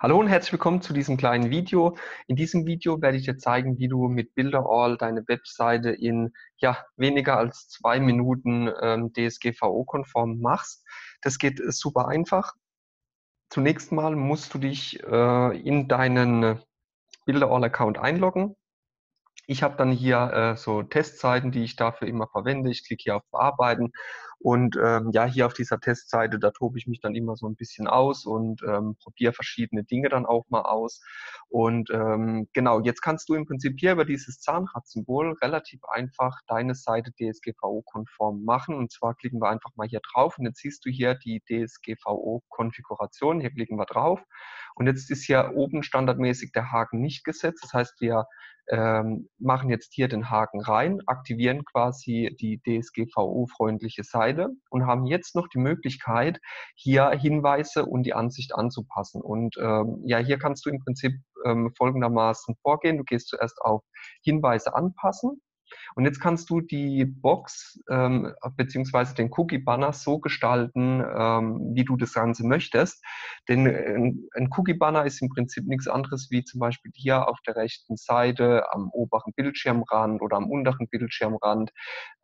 Hallo und herzlich willkommen zu diesem kleinen Video. In diesem Video werde ich dir zeigen, wie du mit Builderall deine Webseite in weniger als 2 Minuten DSGVO-konform machst. Das geht super einfach. Zunächst mal musst du dich in deinen Builderall-Account einloggen. Ich habe dann hier so Testseiten, die ich dafür immer verwende. Ich klicke hier auf Bearbeiten und hier auf dieser Testseite, da tobe ich mich dann immer so ein bisschen aus und probiere verschiedene Dinge dann auch mal aus. Und genau, jetzt kannst du im Prinzip hier über dieses Zahnrad-Symbol relativ einfach deine Seite DSGVO-konform machen. Und zwar klicken wir einfach mal hier drauf und jetzt siehst du hier die DSGVO-Konfiguration. Hier klicken wir drauf und jetzt ist hier oben standardmäßig der Haken nicht gesetzt. Das heißt, wir machen jetzt hier den Haken rein, aktivieren quasi die DSGVO-freundliche Seite und haben jetzt noch die Möglichkeit, hier Hinweise und die Ansicht anzupassen. Und hier kannst du im Prinzip folgendermaßen vorgehen. Du gehst zuerst auf Hinweise anpassen. Und jetzt kannst du die Box beziehungsweise den Cookie-Banner so gestalten, wie du das Ganze möchtest. Denn ein Cookie-Banner ist im Prinzip nichts anderes wie zum Beispiel hier auf der rechten Seite am oberen Bildschirmrand oder am unteren Bildschirmrand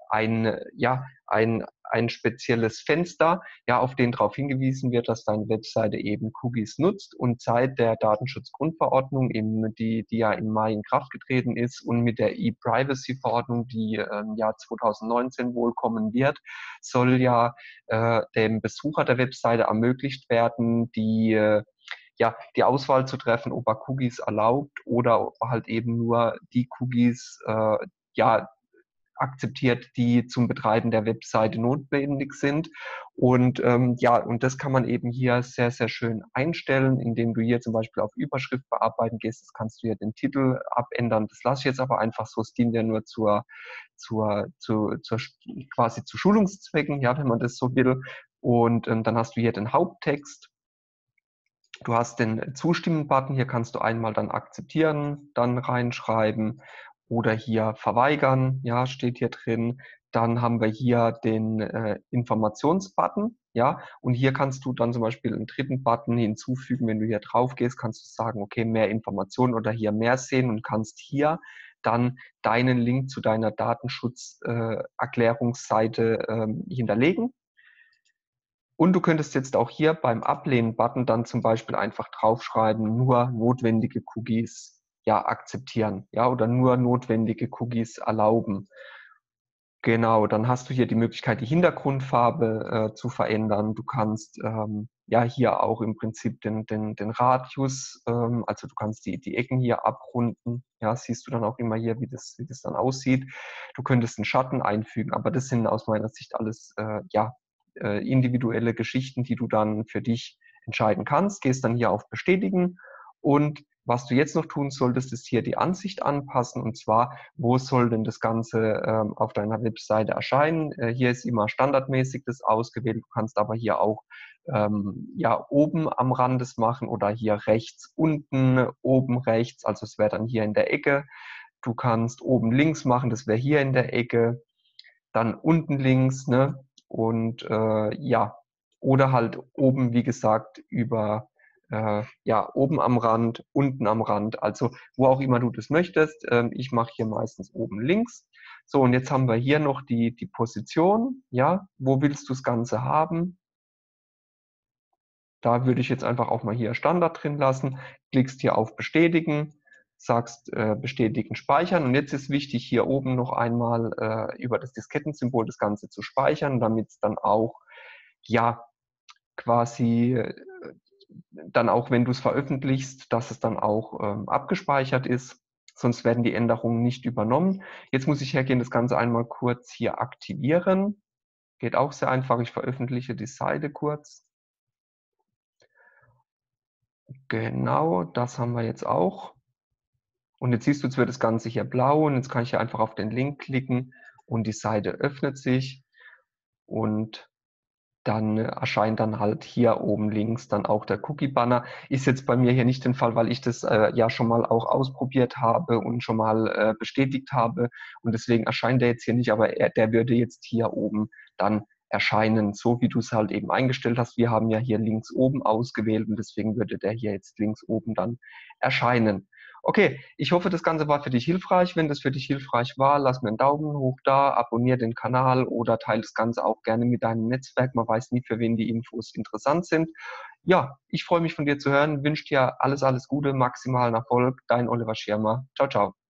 ein spezielles Fenster, auf den darauf hingewiesen wird, dass deine Webseite eben Cookies nutzt und seit der Datenschutzgrundverordnung, die ja im Mai in Kraft getreten ist und mit der E-Privacy-Verordnung, die im Jahr 2019 wohl kommen wird, soll dem Besucher der Webseite ermöglicht werden, die Auswahl zu treffen, ob er Cookies erlaubt oder halt eben nur die Cookies akzeptiert, die zum Betreiben der Webseite notwendig sind. Und und das kann man eben hier sehr, sehr schön einstellen, indem du hier zum Beispiel auf Überschrift bearbeiten gehst. Das kannst du hier den Titel abändern. Das lasse ich jetzt aber einfach so. Es dient ja nur quasi zu Schulungszwecken, wenn man das so will. Und dann hast du hier den Haupttext. Du hast den Zustimmen-Button, hier kannst du einmal dann akzeptieren, dann reinschreiben oder hier verweigern, steht hier drin. Dann haben wir hier den Informations-Button, und hier kannst du dann zum Beispiel einen dritten Button hinzufügen. Wenn du hier drauf gehst, kannst du sagen, okay, mehr Informationen oder hier mehr sehen und kannst hier dann deinen Link zu deiner Datenschutzerklärungsseite hinterlegen. Und du könntest jetzt auch hier beim Ablehnen-Button dann zum Beispiel einfach draufschreiben, nur notwendige Cookies akzeptieren, oder nur notwendige Cookies erlauben. Genau, dann hast du hier die Möglichkeit, die Hintergrundfarbe zu verändern. Du kannst hier auch im Prinzip den Radius, also du kannst die Ecken hier abrunden. Siehst du dann auch immer hier, wie das dann aussieht. Du könntest einen Schatten einfügen, aber das sind aus meiner Sicht alles individuelle Geschichten, die du dann für dich entscheiden kannst. Gehst dann hier auf Bestätigen und was du jetzt noch tun solltest, ist hier die Ansicht anpassen und zwar, wo soll denn das Ganze auf deiner Webseite erscheinen? Hier ist immer standardmäßig das ausgewählt. Du kannst aber hier auch oben am Rand das machen oder hier rechts unten, oben rechts, also es wäre dann hier in der Ecke. Du kannst oben links machen, das wäre hier in der Ecke, dann unten links, ne? Und oder halt oben, wie gesagt, oben am Rand, unten am Rand, also wo auch immer du das möchtest. Ich mache hier meistens oben links. So, und jetzt haben wir hier noch die Position, wo willst du das Ganze haben? Da würde ich jetzt einfach auch mal hier Standard drin lassen, klickst hier auf Bestätigen, sagst Bestätigen, Speichern und jetzt ist wichtig, hier oben noch einmal über das Diskettensymbol das Ganze zu speichern, damit es dann auch quasi dann auch, wenn du es veröffentlichst, dass es dann auch abgespeichert ist. Sonst werden die Änderungen nicht übernommen. Jetzt muss ich hergehen, das Ganze einmal kurz hier aktivieren. Geht auch sehr einfach. Ich veröffentliche die Seite kurz. Genau, das haben wir jetzt auch. Und jetzt siehst du, jetzt wird das Ganze hier blau und jetzt kann ich hier einfach auf den Link klicken und die Seite öffnet sich und dann erscheint dann halt hier oben links dann auch der Cookie-Banner. Ist jetzt bei mir hier nicht der Fall, weil ich das schon mal auch ausprobiert habe und schon mal bestätigt habe und deswegen erscheint der jetzt hier nicht, aber der würde jetzt hier oben dann erscheinen, so wie du es halt eben eingestellt hast. Wir haben ja hier links oben ausgewählt und deswegen würde der hier jetzt links oben dann erscheinen. Okay, ich hoffe, das Ganze war für dich hilfreich. Wenn das für dich hilfreich war, lass mir einen Daumen hoch da, abonniere den Kanal oder teile das Ganze auch gerne mit deinem Netzwerk. Man weiß nie, für wen die Infos interessant sind. Ja, ich freue mich von dir zu hören, wünsche dir alles, alles Gute, maximalen Erfolg. Dein Oliver Schirmer. Ciao, ciao.